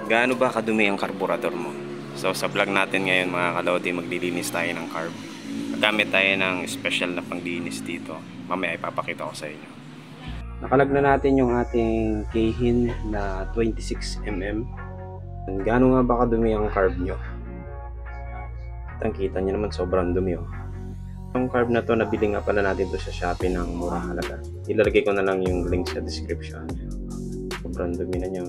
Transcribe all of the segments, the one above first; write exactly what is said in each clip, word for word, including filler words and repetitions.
Gaano ba kadumi ang karburador mo? So sa vlog natin ngayon mga kalodi, maglilinis tayo ng carb. Gamit tayo ng special na panglinis dito. Mamaya ipapakita ko sa inyo. Nakalag na natin yung ating Keihin na twenty-six millimeters. Gaano nga ba kadumi ang carb nyo? Kitang-kita nyo naman sobrang dumi oh. Yung carb na to, nabili nga pala natin to sa Shopee ng murang halaga. Ilalagay ko na lang yung link sa description. Sobrang dumi na nyo.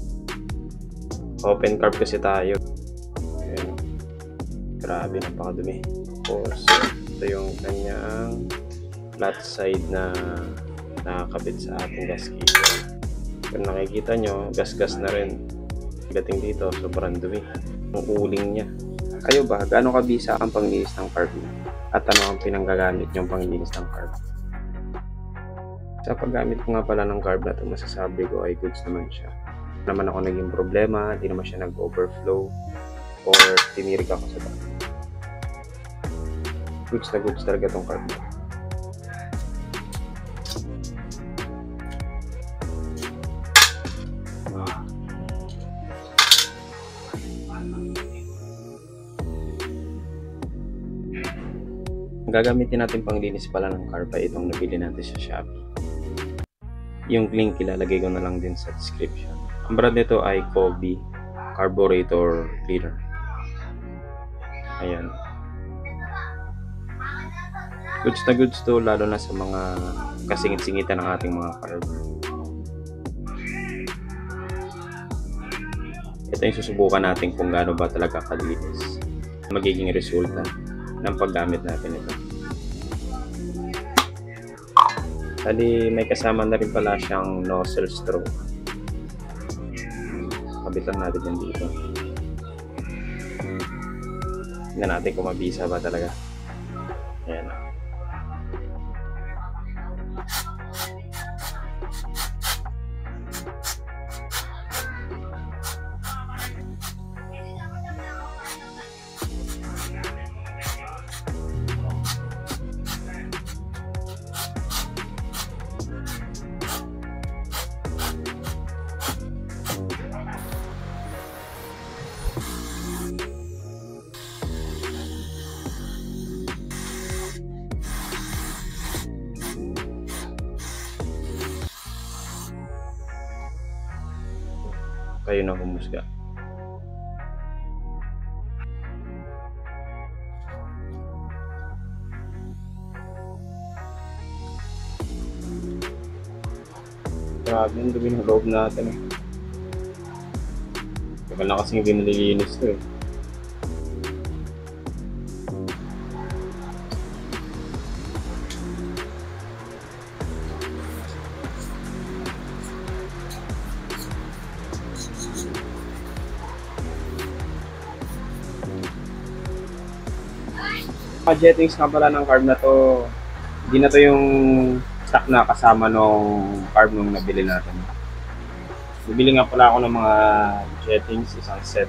Open carb kasi tayo. Ayan. Grabe, napakadumi. Tapos, ito yung kanyang flat side na nakakabit sa ating gasketer. Kung nakikita nyo, gas-gas na rin. Dating dito, sobrang dumi. Ang uling niya. Kayo ba, gaano kabisa ang panglinis ng carb niya? At ano ang pinanggagamit yung panglinis ng carb? Sa paggamit ko nga pala ng carb na ito, masasabi ko ay goods naman siya. Naman ako naging problema, di naman siya nag-overflow or tinirig ako sa dami. Goods na goods talaga itong carb na. Ang gagamitin natin panglinis pala ng carb ay itong nabili natin sa Shopee. Yung link ilalagay ko na lang din sa description. Ang brand nito ay Kobe Carburetor Cleaner. Ayan. Goods na goods to, lalo na sa mga kasingit-singitan ng ating mga carb. Ito yung susubukan natin kung gaano ba talaga kalinis magiging resulta ng paggamit natin ito. Bali, may kasama na rin pala siyang nozzle straw. Kabitan natin yan dito. Tingnan natin kung mabisa ba talaga. Ayan na. Kayo na humusga. Grabe yung dumi ng loob natin eh. Tagal na kasing hindi nalilinis to eh. Jettings nga pala ng carb na to, hindi na to yung stock na kasama nung carb nung nabili natin. Nabili nga pala ako ng mga jettings, isang set.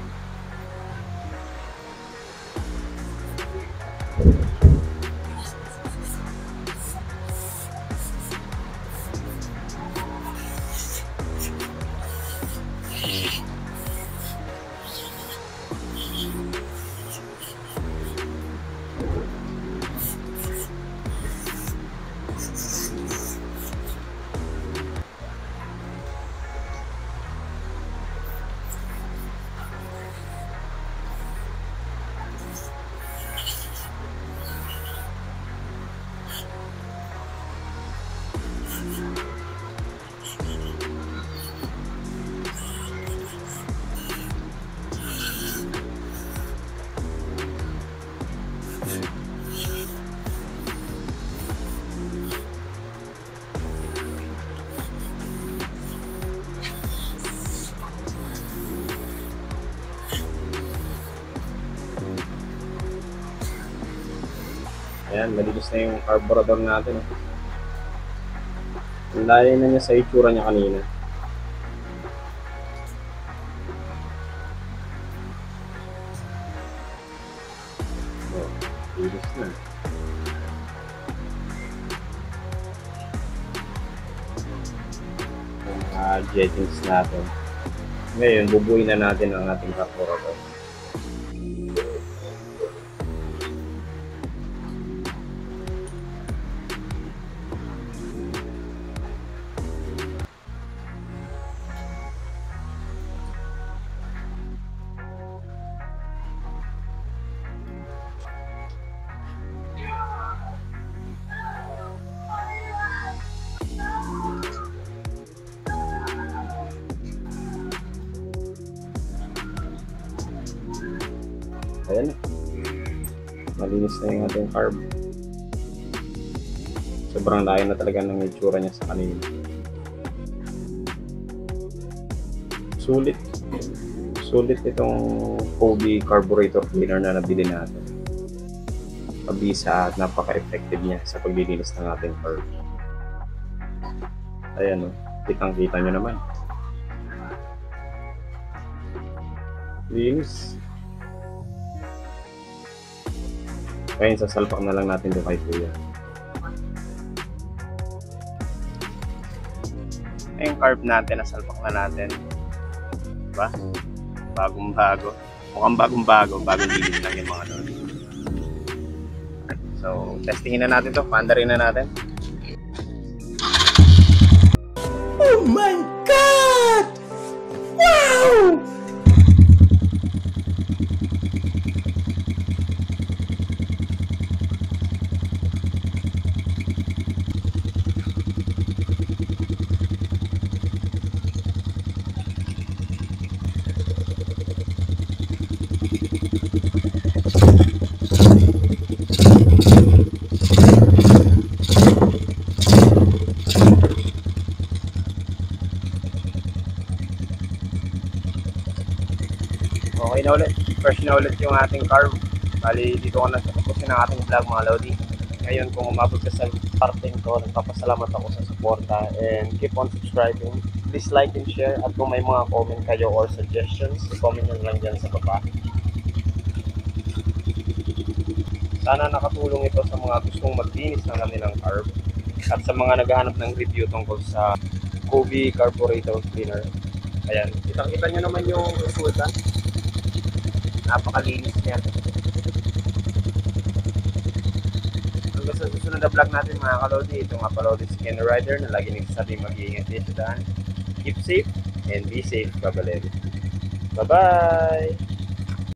Ayan, malinis na yung carburetor natin. Ang layo na niya sa itsura niya kanina. Oh, linis na. Yung mga jettings natin. Ngayon, bubuin na natin ang ating carburetor. Ayan na. Malinis na yung ating carb. Sobrang layo na talaga ng itsura niya sa kanina. Sulit. Sulit itong Hobie carburetor cleaner na nabili natin. Pabisa at napaka-effective niya sa paglilinis ng ating carb. Ayan o. Kitang-kita nyo naman. Linis. Ngayon, sasalpak na lang natin doon kay Kuya. Yung carb natin, nasalpak na natin. Diba? Bagong bago. Mukhang bagong bago. Bagong linis lang yung mga doon. So, testingin na natin to. Paandarin na natin. Oh my God! Wow! Okay na ulit. Fresh na ulit yung ating carb. Bali, dito ko na sa tapusin ang ating vlog, mga Lodi. Ngayon, kung umabot ka sa parting ko, nagpapasalamat ako sa suporta and keep on subscribing. Please like and share at kung may mga comment kayo or suggestions, i-comment nyo lang dyan sa baba. Sana nakatulong ito sa mga gustong maglinis ng kanilang carb at sa mga naghahanap ng review tungkol sa Hobie carburetor cleaner. Ayan, kitang-kita nyo naman yung resulta. Napakalinis niya. Hanggang sa susunod na vlog natin, mga kalodi, ito nga Kalodi Skin Rider na lagi nagsasabi mag-iingat din sa daan. Keep safe and be safe, kabalero. Bye-bye!